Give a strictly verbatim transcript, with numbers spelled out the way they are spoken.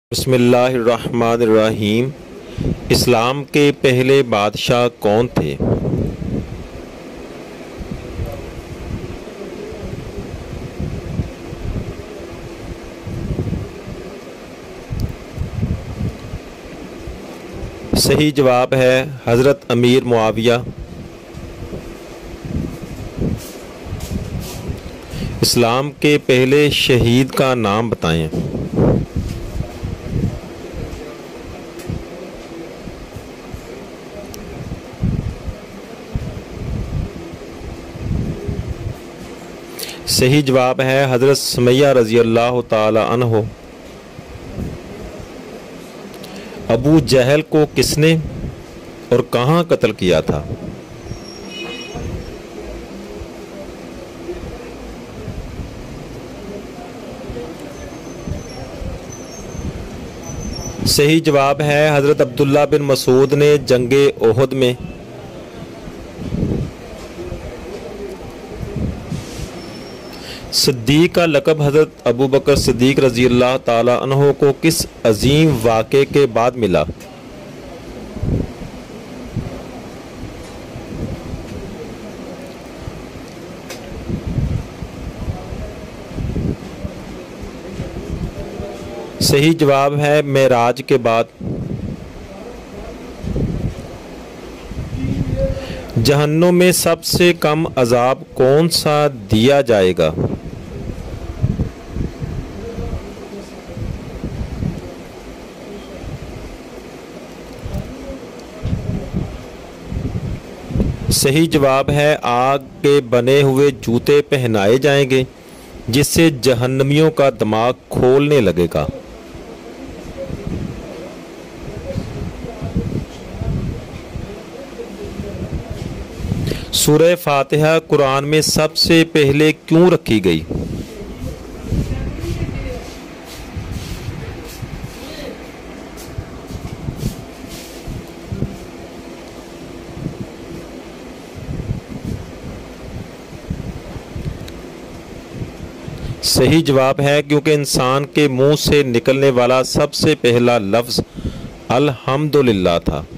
بسم اللہ الرحمن الرحیم۔ اسلام کے پہلے بادشاہ کون تھے؟ صحیح جواب ہے حضرت امیر معاویہ۔ اسلام کے پہلے شہید کا نام بتائیں۔ صحیح جواب ہے حضرت سمیہ رضی اللہ تعالی عنہ۔ ابو جہل کو کس نے اور کہاں قتل کیا تھا؟ صحیح جواب ہے حضرت عبداللہ بن مسعود نے جنگ احد میں صدیق کا لقب حضرت ابو بکر صدیق رضی اللہ تعالی عنہ کو کس عظیم واقعے کے بعد ملا؟ صحیح جواب ہے معراج کے بعد۔ جہنم میں سب سے کم عذاب کون سا دیا جائے گا؟ صحیح جواب ہے آگ کے بنے ہوئے جوتے پہنائے جائیں گے جس سے جہنمیوں کا دماغ کھولنے لگے گا۔ سورہ فاتحہ قرآن میں سب سے پہلے کیوں رکھی گئی؟ صحیح جواب ہے کیونکہ انسان کے منہ سے نکلنے والا سب سے پہلا لفظ الحمدللہ تھا۔